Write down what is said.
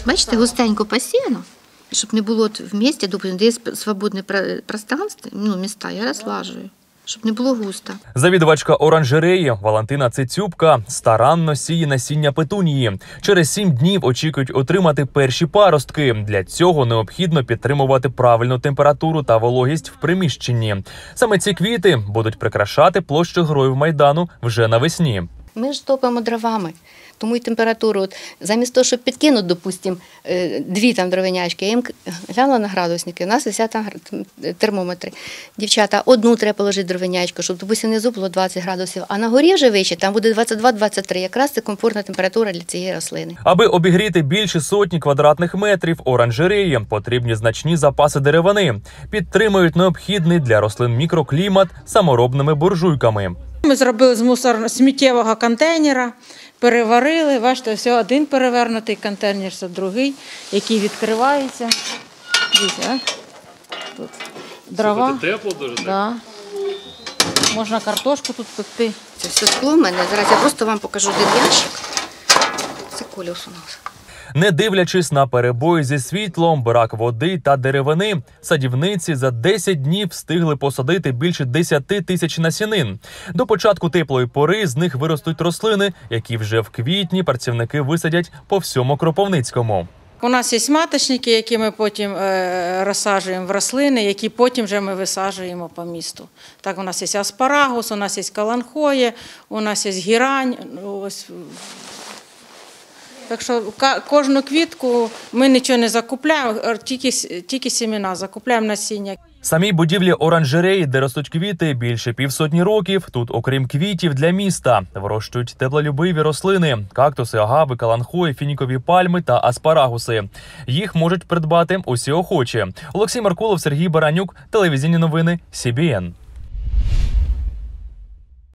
Бачите, густенько посіяно, щоб не було в місті, допустим, де є свободне пространство, міста, я розлажую, щоб не було густо. Завідувачка оранжереї Валентина Цицюбка старанно сіє насіння петунії. Через 7 днів очікують отримати перші паростки. Для цього необхідно підтримувати правильну температуру та вологість в приміщенні. Саме ці квіти будуть прикрашати площу Героїв Майдану вже навесні. Ми ж топимо дровами, тому і температуру, замість того, щоб підкинути, допустимо, 2 там дровинячки, я їм глянула на градусники, у нас висять там термометри. Дівчата, 1 треба положити дровинячку, щоб, допустимо, внизу було 20 градусів, а на горі вже вище, там буде 22-23, якраз це комфортна температура для цієї рослини. Аби обігріти більше сотні квадратних метрів оранжереї, потрібні значні запаси деревини. Підтримують необхідний для рослин мікроклімат саморобними буржуйками. Ми зробили з сміттєвого контейнера, переварили, бачите, ось один перевернутий контейнер, це другий, який відкривається. Дивіться, тут дрова. Це тепло дуже, так? Да. Можна картошку тут пекти. Це все скло в мене, зараз я просто вам покажу один ящик. Це колес у нас. Не дивлячись на перебої зі світлом, брак води та деревини, садівниці за 10 днів встигли посадити більше 10 тисяч насінин. До початку теплої пори з них виростуть рослини, які вже в квітні працівники висадять по всьому Кропивницькому. У нас є маточники, які ми потім розсаджуємо в рослини, які потім вже ми висаджуємо по місту. Так, у нас є аспарагус, у нас є каланхоє, у нас є гірань. Ось. Так що кожну квітку ми нічого не закупляємо, тільки семена, закупляємо насіння. Самій будівлі оранжереї, де ростуть квіти, більше півсотні років. Тут, окрім квітів для міста, вирощують теплолюбиві рослини – кактуси, агави, каланхої, фінікові пальми та аспарагуси. Їх можуть придбати усі охочі. Олексій Маркулов, Сергій Баранюк, телевізійні новини, СІБІН.